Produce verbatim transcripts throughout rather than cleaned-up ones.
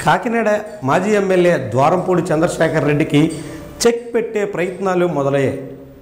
కాకినాడ మాజీ ఎమ్మెల్యే ద్వారంపూడి చంద్రశేఖర్ రెడ్డికి చెక్ పెట్టే ప్రయత్నాలు మొదలయ్యాయి.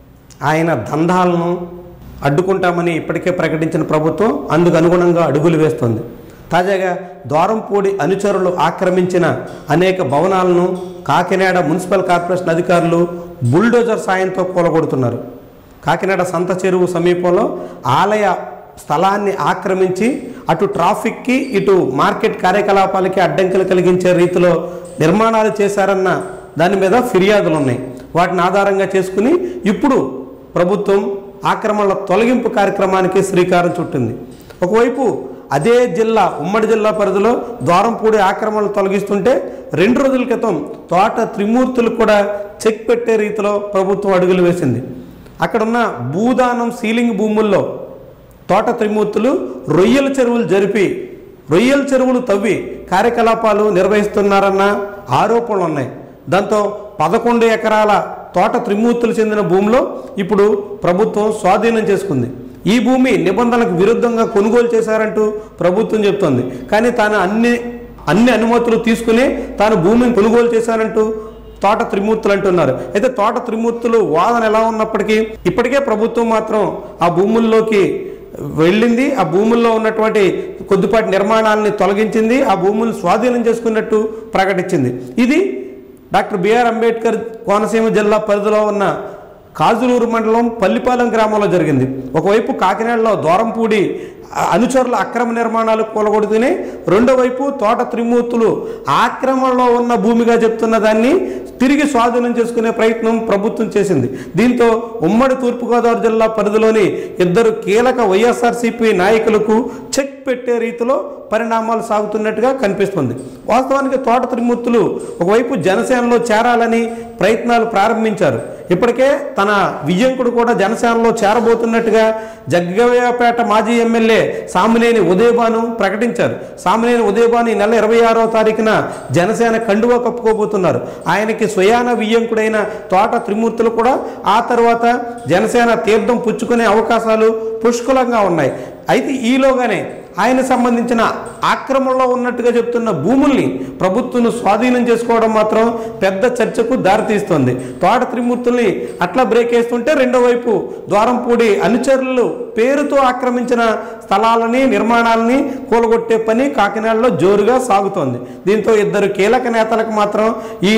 ఆయన దందాలను అడ్డుకుంటామని ఇప్పటికే ప్రకటించిన ప్రభుత్వం అందుకు అనుగుణంగా అడుగులు వేస్తుంది. తాజాగా ద్వారంపూడి అనుచరులు ఆక్రమించిన అనేక భవనాలను కాకినాడ మున్సిపల్ కార్పొరేషన్ అధికారులు బుల్డోజర్ సాయంతో కూలగొడుతున్నారు. కాకినాడ సంత చెరువు సమీపంలో ఆలయ స్థలాన్ని ఆక్రమించి అటు ట్రాఫిక్కి ఇటు మార్కెట్ కార్యకలాపాలకి అడ్డంకులు కలిగించే రీతిలో నిర్మాణాలు చేశారన్న దాని మీద ఫిర్యాదులు ఉన్నాయి. వాటిని ఆధారంగా చేసుకుని ఇప్పుడు ప్రభుత్వం ఆక్రమణల తొలగింపు కార్యక్రమానికి శ్రీకారం చుట్టింది. ఒకవైపు అదే జిల్లా ఉమ్మడి జిల్లా పరిధిలో ద్వారంపూడి ఆక్రమణలు తొలగిస్తుంటే రెండు రోజుల క్రితం తోట త్రిమూర్తులు కూడా చెక్ పెట్టే రీతిలో ప్రభుత్వం అడుగులు వేసింది. అక్కడున్న భూదానం సీలింగ్ భూముల్లో తోట త్రిమూర్తులు రొయ్యల చెరువులు జరిపి రొయ్యల చెరువులు తవ్వి కార్యకలాపాలు నిర్వహిస్తున్నారన్న ఆరోపణలు ఉన్నాయి. దాంతో పదకొండు ఎకరాల తోట త్రిమూర్తులు చెందిన భూమిలో ఇప్పుడు ప్రభుత్వం స్వాధీనం చేసుకుంది. ఈ భూమి నిబంధనలకు విరుద్ధంగా కొనుగోలు చేశారంటూ ప్రభుత్వం చెప్తోంది. కానీ తాను అన్ని అన్ని అనుమతులు తీసుకుని తాను భూమిని కొనుగోలు చేశారంటూ తోట త్రిమూర్తులు అంటున్నారు. అయితే తోట త్రిమూర్తులు వాదన ఎలా ఉన్నప్పటికీ ఇప్పటికే ప్రభుత్వం మాత్రం ఆ భూముల్లోకి వెళ్ళింది. ఆ భూముల్లో ఉన్నటువంటి కొద్దిపాటి నిర్మాణాలని తొలగించింది. ఆ భూములను స్వాధీనం చేసుకున్నట్టు ప్రకటించింది. ఇది డాక్టర్ బిఆర్ అంబేద్కర్ కోనసీమ జిల్లా పరిధిలో ఉన్న కాజులూరు మండలం పల్లిపాలెం గ్రామంలో జరిగింది. ఒకవైపు కాకినాడలో ద్వారంపూడి అనుచరుల అక్రమ నిర్మాణాలు కూలగొడుతూనే రెండో వైపు తోట త్రిమూర్తులు ఆక్రమణలో ఉన్న భూమిగా చెప్తున్న దాన్ని తిరిగి స్వాధీనం చేసుకునే ప్రయత్నం ప్రభుత్వం చేసింది. దీంతో ఉమ్మడి తూర్పుగోదావరి జిల్లా పరిధిలోని ఇద్దరు కీలక వైఎస్ఆర్సీపీ నాయకులకు చెక్ పెట్టే రీతిలో పరిణామాలు సాగుతున్నట్టుగా కనిపిస్తుంది. వాస్తవానికి తోట త్రిమూర్తులు ఒకవైపు జనసేనలో చేరాలని ప్రయత్నాలు ప్రారంభించారు. ఇప్పటికే తన విజయంకుడు కూడా జనసేనలో చేరబోతున్నట్టుగా జగ్గయ్యపేట మాజీ ఎమ్మెల్యే సామినేని ఉదయభాను ప్రకటించారు. సామినేని ఉదయభాను ఈ నెల ఇరవై ఆరో తారీఖున జనసేన కండువా కప్పుకోబోతున్నారు. ఆయనకి స్వయాన వియ్యంకుడైన తోట త్రిమూర్తులు కూడా ఆ తర్వాత జనసేన తీర్థం పుచ్చుకునే అవకాశాలు పుష్కలంగా ఉన్నాయి. అయితే ఈలోగానే ఆయన సంబంధించిన ఆక్రమణలో ఉన్నట్టుగా చెప్తున్న భూముల్ని ప్రభుత్వం స్వాధీనం చేసుకోవడం మాత్రం పెద్ద చర్చకు దారితీస్తుంది. తోట త్రిమూర్తుల్ని అట్లా బ్రేక్ వేస్తుంటే రెండో వైపు ద్వారంపూడి అనుచరులు పేరుతో ఆక్రమించిన స్థలాలని నిర్మాణాలని కూలగొట్టే పని కాకినాడలో జోరుగా సాగుతోంది. దీంతో ఇద్దరు కీలక నేతలకు మాత్రం ఈ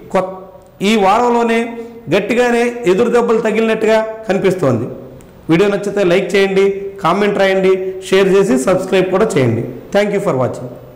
ఈ వారంలోనే గట్టిగానే ఎదురు దెబ్బలు తగిలినట్టుగా కనిపిస్తోంది. వీడియో నచ్చితే లైక్ చేయండి, కామెంట్ రాయండి, షేర్ చేసి సబ్స్క్రైబ్ కూడా చేయండి. Thank you for watching.